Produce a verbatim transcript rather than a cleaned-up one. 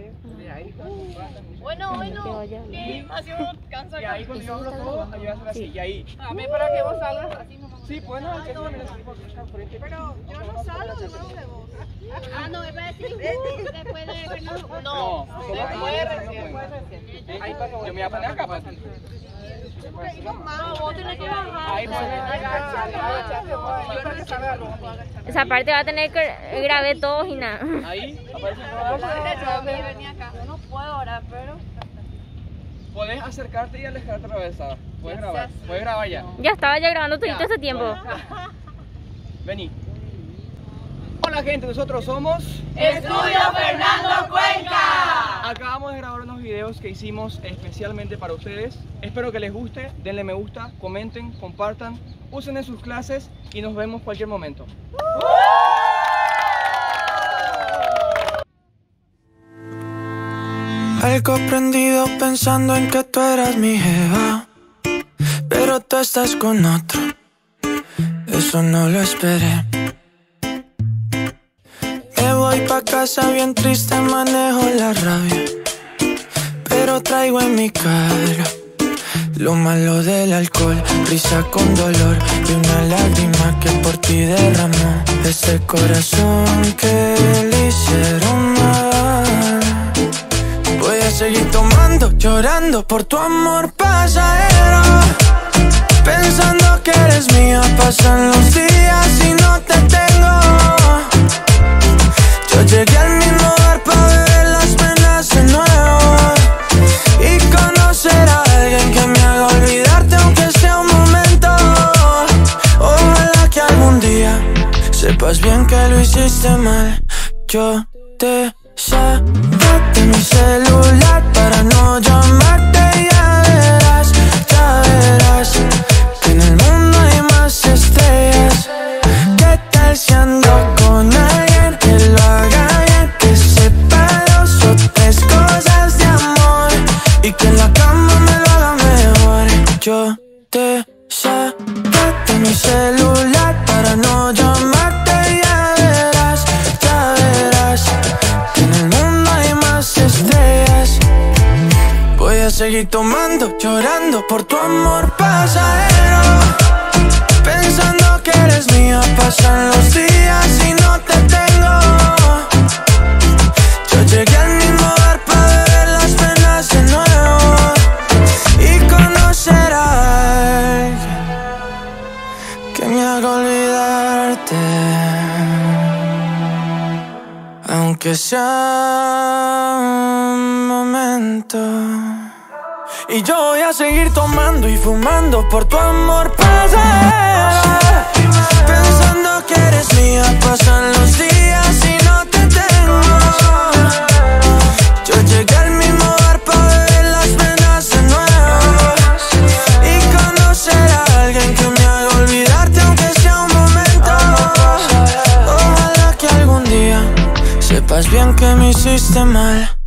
de ahí cuando compartan. Bueno, bueno. ¿Qué? Así uno cansa. Y ahí cuando yo hablo todo, ahí vas a hacer así, y ahí. A mí para que vos salgas así nomás. Sí, bueno, el que no me está frente. Pero yo no salgo de nuevo de vos. Ah, no, es para decir, uh, después de vernos. No, solo después ahí, recién, después recién. Ahí pasa, yo me voy a poner acá, pues. No, vos tenés que bajar. Ahí pues, agachate, agachate, ahí para que salga algo. Esa parte va a tener que grabé todos y nada. Ahí aparece Yo me venía acá. Yo no puedo ahora, pero. Podés acercarte y alejarte otra vez, ¿sabes? Puedes grabar, puedes grabar ya. Ya estaba ya grabando todo este tiempo. Vení. Hola gente, nosotros somos Estudio Fernando Cuenca. Acabamos de grabar unos videos que hicimos especialmente para ustedes. Espero que les guste, denle me gusta, comenten, compartan, usen en sus clases y nos vemos cualquier momento. Algo prendido pensando en que tú eras mi jeva, pero tú estás con otro, eso no lo esperé. Me voy pa' casa bien triste, manejo la rabia, pero traigo en mi cara lo malo del alcohol, risa con dolor y una lágrima que por ti derramó ese corazón que le hicieron mal. Voy a seguir tomando, llorando por tu amor pasajero, pensando que eres mía. Pasan los días y no te tengo. Yo llegué al mismo bar para beber las penas de nuevo y conocer a alguien que me haga olvidarte aunque sea un momento. Ojalá que algún día sepas bien que lo hiciste mal. Yo te saqué de mi celular para no llamarte. Ya verás, ya verás que en el mundo hay más estrellas. ¿Qué tal si ando con alguien que lo haga bien, que sepa dos o tres cosas de amor y que en la cama me lo haga mejor? Yo te saqué de mi celular para no llamarte. Ya verás, ya verás que en el mundo hay más estrellas. Voy a seguir tomando, llorando por tu amor pasajero, pensando que eres mía. Pasan los días y no te tengo. Yo llegué al mismo bar para beber las penas de nuevo y conocer a alguien que me haga olvidarte, aunque sea un momento. Y yo voy a seguir tomando y fumando por tu amor pasajero, pensando que eres mía. Pasan los días y no te tengo. Yo llegué al mismo bar para beber las penas de nuevo y conocer a alguien que me haga olvidarte aunque sea un momento. Ojalá que algún día sepas bien que me hiciste mal.